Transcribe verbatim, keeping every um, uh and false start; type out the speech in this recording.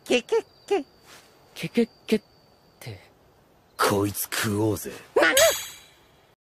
ケケケ。 ケケケって。 こいつ食おうぜ。 なに